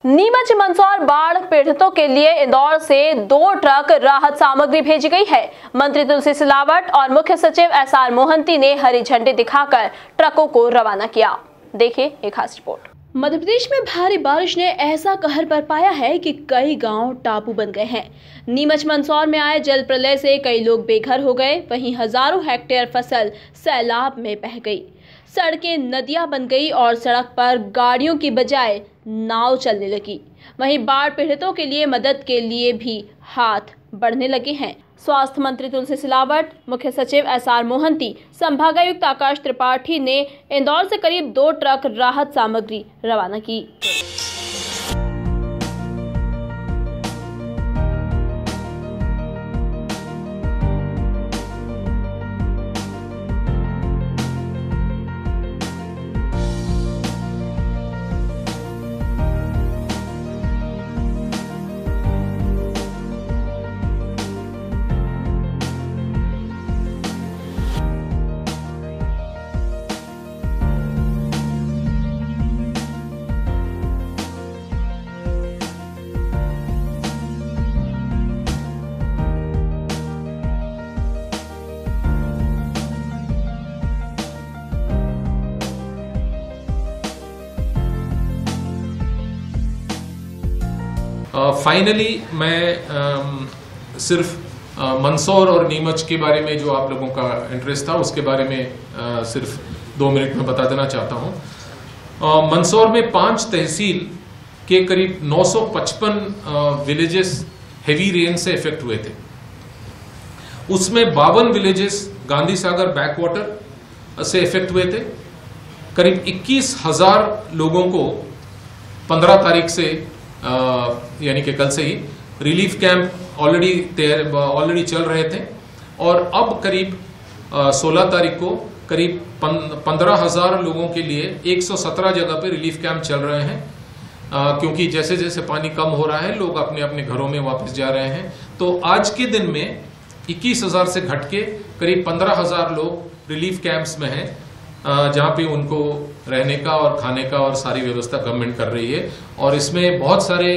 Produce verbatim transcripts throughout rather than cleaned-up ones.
नीमच मंदसौर बाढ़ पीड़ितों के लिए इंदौर से दो ट्रक राहत सामग्री भेजी गई है। मंत्री तुलसी सिलावट और मुख्य सचिव एस आर मोहंती ने हरी झंडी दिखाकर ट्रकों को रवाना किया। देखिए एक खास रिपोर्ट। मध्य प्रदेश में भारी बारिश ने ऐसा कहर बरपाया है कि कई गांव टापू बन गए हैं। नीमच मंदसौर में आए जल प्रलय से कई लोग बेघर हो गए, वहीं हजारों हेक्टेयर फसल सैलाब में बह गई। सड़कें नदियां बन गई और सड़क पर गाड़ियों की बजाय नाव चलने लगी। वहीं बाढ़ पीड़ितों के लिए मदद के लिए भी हाथ बढ़ने लगे हैं। स्वास्थ्य मंत्री तुलसी सिलावट, मुख्य सचिव एस आर मोहंती, संभागायुक्त आकाश त्रिपाठी ने इंदौर से करीब दो ट्रक राहत सामग्री रवाना की। फाइनली uh, मैं uh, सिर्फ uh, मंदसौर और नीमच के बारे में जो आप लोगों का इंटरेस्ट था उसके बारे में uh, सिर्फ दो मिनट में बता देना चाहता हूँ। uh, मंदसौर में पांच तहसील के करीब नौ सौ पचपन विलेजेस हेवी रेन से इफेक्ट हुए थे। उसमें बावन विलेजेस गांधी सागर बैकवाटर से इफेक्ट हुए थे। करीब इक्कीस हजार लोगों को पंद्रह तारीख से यानी कि कल से ही रिलीफ कैंप ऑलरेडी ऑलरेडी चल रहे थे और अब करीब सोलह तारीख को करीब पंद्रह हजार लोगों के लिए एक सौ सत्रह जगह पे रिलीफ कैंप चल रहे हैं। आ, क्योंकि जैसे जैसे पानी कम हो रहा है लोग अपने अपने घरों में वापस जा रहे हैं। तो आज के दिन में इक्कीस हजार से घट के करीब पंद्रह हजार लोग रिलीफ कैंप्स में हैं, जहाँ पे उनको रहने का और खाने का और सारी व्यवस्था गवर्नमेंट कर रही है। और इसमें बहुत सारे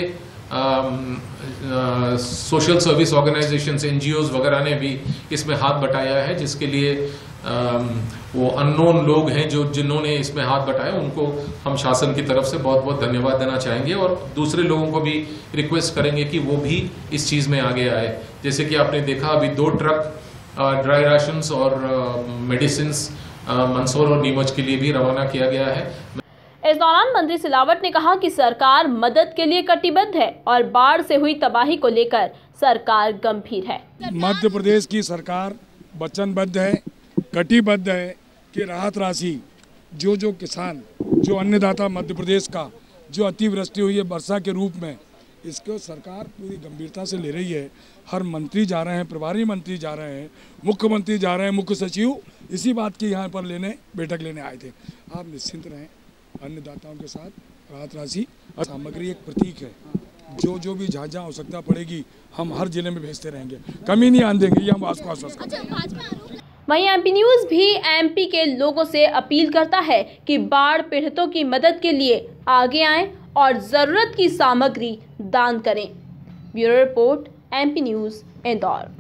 सोशल सर्विस ऑर्गेनाइजेशंस, एनजीओज वगैरह ने भी इसमें हाथ बटाया है, जिसके लिए आ, वो अननोन लोग हैं जो जिन्होंने इसमें हाथ बटाया, उनको हम शासन की तरफ से बहुत बहुत धन्यवाद देना चाहेंगे। और दूसरे लोगों को भी रिक्वेस्ट करेंगे कि वो भी इस चीज़ में आगे आए। जैसे कि आपने देखा अभी दो ट्रक ड्राई राशंस और मेडिसिन मंदसौर और नीमच के लिए भी रवाना किया गया है। इस दौरान मंत्री सिलावट ने कहा कि सरकार मदद के लिए कटिबद्ध है और बाढ़ से हुई तबाही को लेकर सरकार गंभीर है। मध्य प्रदेश की सरकार वचनबद्ध है, कटिबद्ध है कि राहत राशि जो जो किसान, जो अन्नदाता मध्य प्रदेश का जो अतिवृष्टि हुई है वर्षा के रूप में, इसको सरकार पूरी गंभीरता से ले रही है। हर मंत्री जा रहे हैं, प्रभारी मंत्री जा रहे हैं, मुख्यमंत्री जा रहे हैं, मुख्य सचिव इसी बात की यहाँ पर लेने बैठक लेने आए थे। आप निश्चिंत रहें, अन्नदाताओं के साथ राहत राशि सामग्री एक प्रतीक है। जो जो भी जहाँ जहाँ आवश्यकता पड़ेगी हम हर जिले में भेजते रहेंगे, कमी नहीं आने देंगे, ये हम आपको आश्वस्त करते हैं। वहीं एमपी न्यूज भी एमपी के लोगों से अपील करता है कि बाढ़ पीड़ितों की मदद के लिए आगे आएं और जरूरत की सामग्री दान करें। Bureau report, MP news, Indore.